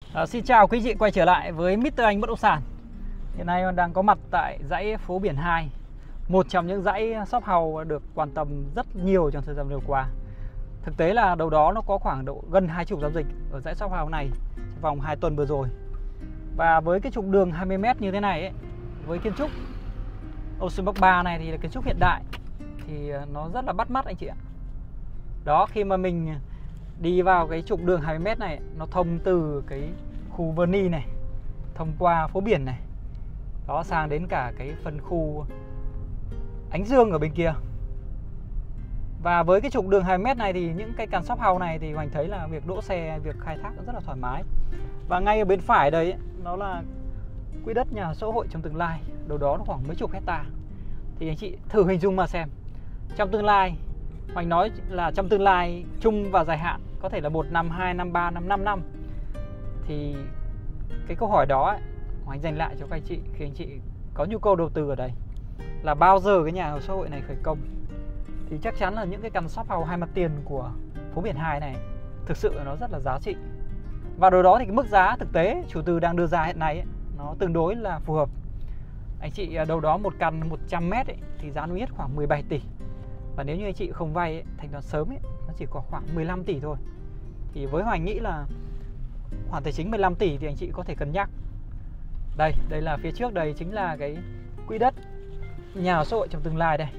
Xin chào quý chị quay trở lại với Mr. Anh Bất Động Sản. Hiện nay đang có mặt tại dãy phố Biển 2, một trong những dãy shop house được quan tâm rất nhiều trong thời gian vừa qua. Thực tế là đâu đó nó có khoảng độ gần 20 giao dịch ở dãy shop house này trong vòng 2 tuần vừa rồi. Và với cái trục đường 20m như thế này ấy, với kiến trúc Ocean Park 3 này thì là kiến trúc hiện đại, thì nó rất là bắt mắt anh chị ạ. Đó, khi mà mình đi vào cái trục đường 20m này, nó thông từ cái khu Venice này, thông qua phố biển này, đó sang đến cả cái phần khu Ánh Dương ở bên kia. Và với cái trục đường 20m này thì những cái căn shop house này thì Hoành thấy là việc đỗ xe, việc khai thác rất là thoải mái. Và ngay ở bên phải đây ấy, nó là quỹ đất nhà xã hội trong tương lai, đâu đó nó khoảng mấy chục hecta. Thì anh chị thử hình dung mà xem, trong tương lai, Hoành nói là trong tương lai chung và dài hạn, có thể là 1 năm, 2 năm, 3 năm, 5 năm, thì cái câu hỏi đó ấy, Hoành dành lại cho các anh chị khi anh chị có nhu cầu đầu tư ở đây là bao giờ cái nhà ở xã hội này khởi công. Thì chắc chắn là những cái căn shop house hai mặt tiền của phố Biển 2 này thực sự nó rất là giá trị. Và điều đó thì cái mức giá thực tế chủ tư đang đưa ra hiện nay ấy, nó tương đối là phù hợp. Anh chị đâu đó một căn 100m ấy, thì giá niêm yết khoảng 17 tỷ. Và nếu như anh chị không vay ấy, thanh toán sớm ấy, nó chỉ có khoảng 15 tỷ thôi. Thì với Hoành nghĩ là khoản tài chính 15 tỷ thì anh chị có thể cân nhắc. Đây là phía trước đây chính là cái quỹ đất nhà ở xã hội trong tương lai đây.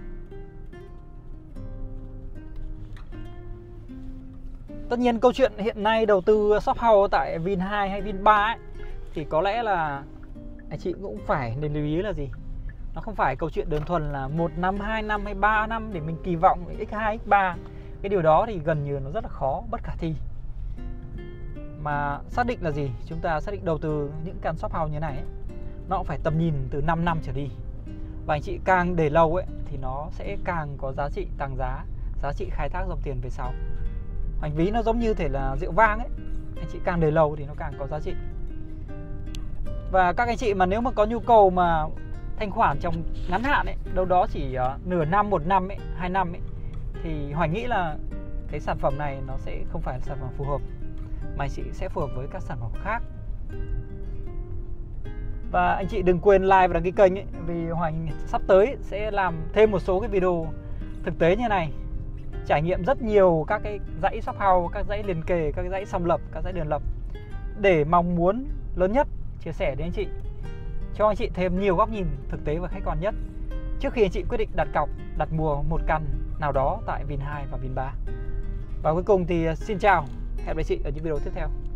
Tất nhiên câu chuyện hiện nay đầu tư shop house tại Vin 2 hay Vin 3 ấy, thì có lẽ là anh chị cũng phải nên lưu ý là gì? Nó không phải câu chuyện đơn thuần là 1 năm, 2 năm hay 3 năm để mình kỳ vọng x2, x3. Cái điều đó thì gần như nó rất là khó, bất khả thi. Mà xác định là gì? Chúng ta xác định đầu tư những căn shop house như này ấy, nó cũng phải tầm nhìn từ 5 năm trở đi. Và anh chị càng để lâu ấy thì nó sẽ càng có giá trị tăng giá, giá trị khai thác dòng tiền về sau. Hành ví nó giống như thể là rượu vang ấy, anh chị càng để lâu thì nó càng có giá trị. Và các anh chị mà nếu mà có nhu cầu mà thanh khoản trong ngắn hạn ấy, đâu đó chỉ nửa năm, 1 năm ấy, 2 năm ấy, thì Hoành nghĩ là cái sản phẩm này nó sẽ không phải là sản phẩm phù hợp, mà anh chị sẽ phù hợp với các sản phẩm khác. Và anh chị đừng quên like và đăng ký kênh ấy, vì Hoành sắp tới sẽ làm thêm một số cái video thực tế như này, trải nghiệm rất nhiều các cái dãy shop house, các dãy liền kề, các dãy song lập, các dãy đường lập, để mong muốn lớn nhất chia sẻ đến anh chị, cho anh chị thêm nhiều góc nhìn thực tế và khách quan nhất trước khi anh chị quyết định đặt cọc, đặt mua một căn nào đó tại Vin 2 và Vin 3. Và cuối cùng thì xin chào, hẹn gặp lại chị ở những video tiếp theo.